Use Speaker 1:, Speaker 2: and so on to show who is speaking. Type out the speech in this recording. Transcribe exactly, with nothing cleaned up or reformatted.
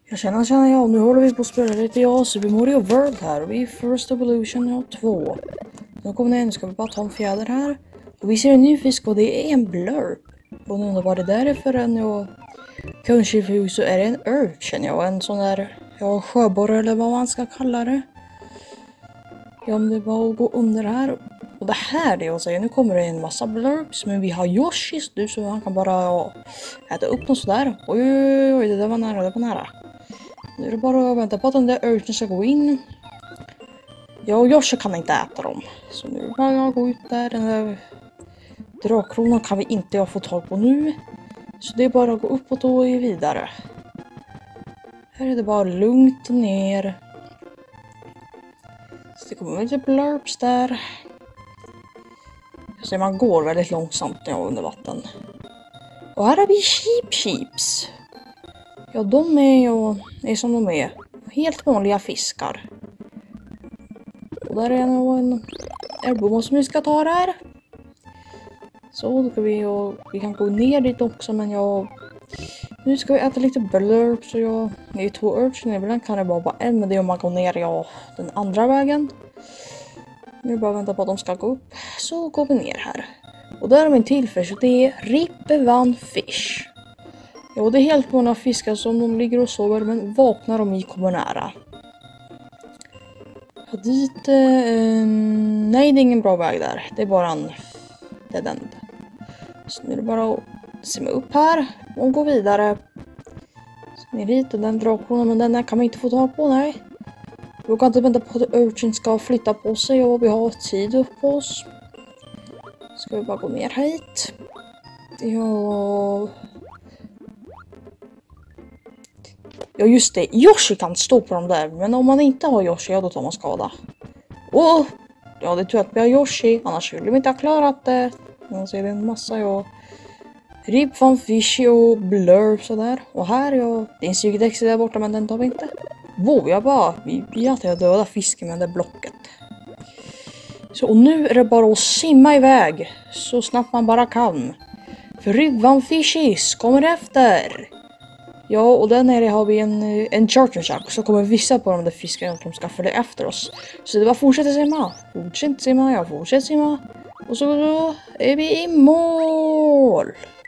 Speaker 1: Jag känner, känner jag, nu håller vi på att spela lite ja, Super Mario World här. Och vi är First Evolution ja, två. Nu kommer det, nu ska vi bara ta en fjäder här. Och vi ser en ny fisk och det är en blurp. Och nu undrar vad det där är för en, ja. Kanske för så är det en urchin, ja, en sån där, ja, sjöborre eller vad man ska kalla det. Ja, om det var att gå under här. Och det här det jag säger, nu kommer det en massa blurps, men vi har Yoshis nu så han kan bara ja, äta upp dem sådär. Oj, oj, oj, det där var nära, det var nära. Nu är det bara att vänta på att den där urchen ska gå in. Ja, och Yoshi kan inte äta dem. Så nu är det bara att gå ut där. Den där drakkronan kan vi inte ha fått tag på nu. Så det är bara att gå uppåt och vidare. Här är det bara lugnt ner. Så det kommer lite blurps där. Så man går väldigt långsamt när jag är under vatten. Och här har vi sheep sheeps. Ja, de är ju är som de är. Helt vanliga fiskar. Och där är nog en älvbomma som vi ska ta där. Så då kan vi, och vi kan gå ner dit också, men jag... Nu ska vi äta lite blurp, så jag... Det är två urchin, ibland kan det bara vara en, men det är om man går ner ja, den andra vägen. Nu bara vänta på att de ska gå upp, så går vi ner här. Och där har vi en till fisk, det är Rippevan Fish. Ja, det är helt många fiskar som de ligger och sover, men vaknar om vi kommer nära. Ja, dit... Eh, nej, det är ingen bra väg där. Det är bara en... Det är den. Så nu är det bara att simma upp här och gå vidare. Så ner dit och den drakkronan, men den här kan man inte få tag på, nej. Vi kan inte vänta på att urchin ska flytta på sig och vi har tid upp på oss. Ska vi bara gå ner hit. Ja... Ja just det, Yoshi kan stå på dem där, men om man inte har Yoshi, ja då tar man skada. Åh! Ja, det är tur att vi har Yoshi, annars skulle vi inte ha klarat det. Man ser det en massa, ja. Rip van Fishy och blurp sådär. Och här, ja, det är en sygdexi där borta, men den tar vi inte. Wow, jag bara, vi blir att jag döda fisken med det blocket. Så och nu är det bara att simma iväg så snabbt man bara kan. För Rip van Fishies kommer efter. Ja, och där nere har vi en, en charter shack, så kommer vissa på de där fiskarna att de ska följa efter oss. Så det var fortsätta simma, fortsätt simma, ja fortsätt simma. Och så är vi i mål!